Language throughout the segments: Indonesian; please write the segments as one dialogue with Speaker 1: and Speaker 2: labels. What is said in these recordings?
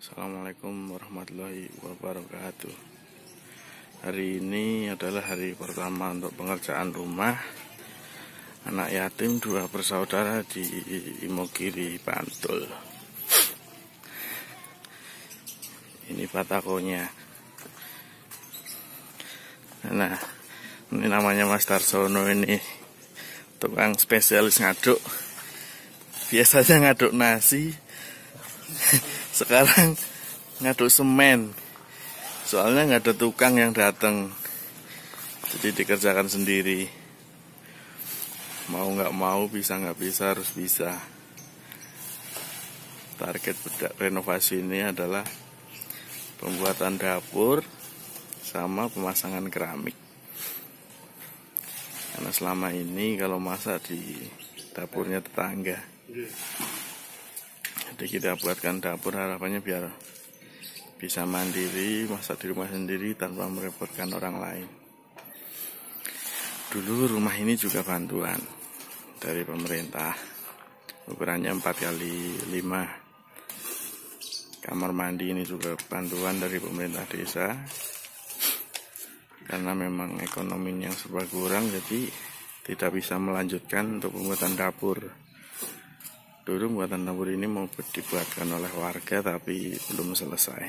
Speaker 1: Assalamualaikum warahmatullahi wabarakatuh. Hari ini adalah hari pertama untuk pengerjaan rumah anak yatim dua bersaudara di Imogiri, Bantul. Ini batakonya. Nah, ini namanya Mas Darsono, ini tukang spesialis ngaduk. Biasanya ngaduk nasi, sekarang ngaduk semen. Soalnya nggak ada tukang yang datang, jadi dikerjakan sendiri. Mau nggak mau, bisa nggak bisa, harus bisa. Target renovasi ini adalah pembuatan dapur sama pemasangan keramik. Karena selama ini kalau masak di dapurnya tetangga, jadi kita buatkan dapur, harapannya biar bisa mandiri, masak di rumah sendiri tanpa merepotkan orang lain. Dulu rumah ini juga bantuan dari pemerintah, ukurannya 4x5. Kamar mandi ini juga bantuan dari pemerintah desa. Karena memang ekonominya yang serba kurang, jadi tidak bisa melanjutkan untuk pembuatan dapur. Dulu pembuatan dapur ini mau dibuatkan oleh warga tapi belum selesai.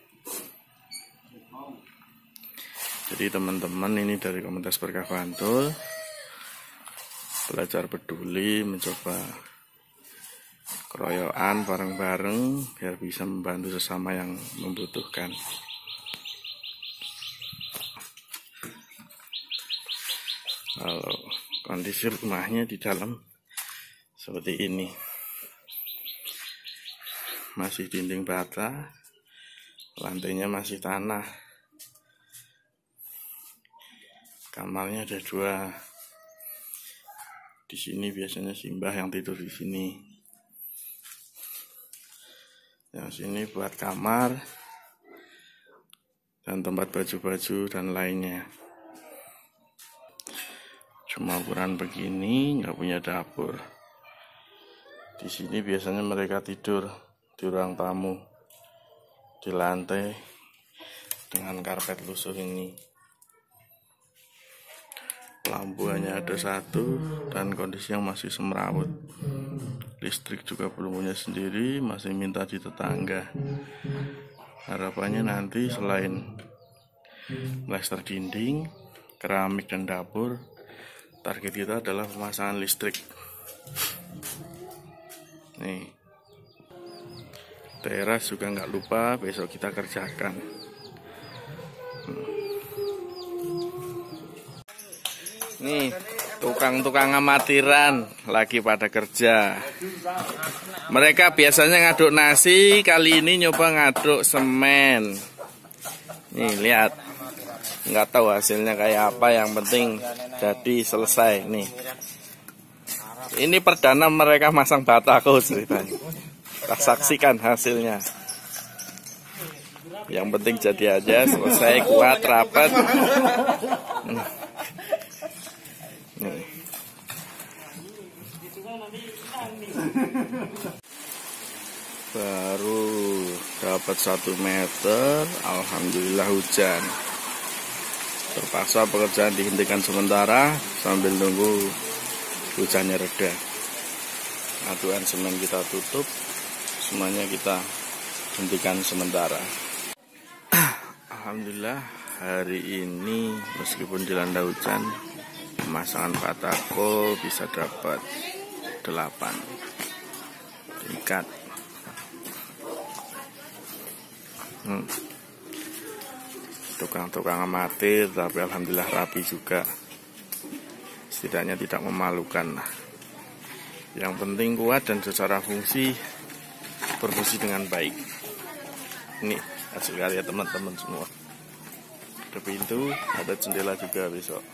Speaker 1: Jadi teman-teman ini dari komunitas Berkah Bantul belajar peduli, mencoba keroyokan bareng-bareng biar bisa membantu sesama yang membutuhkan. Kalau kondisi rumahnya di dalam seperti ini, masih dinding bata, lantainya masih tanah. Kamarnya ada 2. Di sini biasanya Simbah yang tidur di sini. Yang sini buat kamar dan tempat baju-baju dan lainnya. Cuma ukuran begini, nggak punya dapur. Di sini biasanya mereka tidur di ruang tamu, di lantai dengan karpet lusuh ini. Lampu hanya ada 1 dan kondisi yang masih semrawut. Listrik juga belum punya sendiri, masih minta di tetangga. Harapannya nanti selain plester dinding, keramik dan dapur, target kita adalah pemasangan listrik. Nih, teras juga nggak lupa besok kita kerjakan. Nih, tukang-tukang amatiran lagi pada kerja. Mereka biasanya ngaduk nasi, kali ini nyoba ngaduk semen. Nih, lihat. Nggak tahu hasilnya kayak apa, yang penting jadi selesai. Nih, ini perdana mereka masang batako ceritanya. Kita saksikan hasilnya. Yang penting jadi aja, selesai, kuat, rapat. Baru dapat 1 meter, alhamdulillah hujan. Terpaksa pekerjaan dihentikan sementara sambil nunggu hujannya reda. Aduan semen kita tutup, semuanya kita hentikan sementara. Alhamdulillah hari ini meskipun dilanda hujan, pemasangan batako bisa dapat 8 tingkat. Tukang-tukang amatir, tapi alhamdulillah rapi juga. Setidaknya tidak memalukan. Yang penting kuat dan secara fungsi berfungsi dengan baik. Ini hasil karya teman-teman semua. Ada pintu, ada jendela juga besok.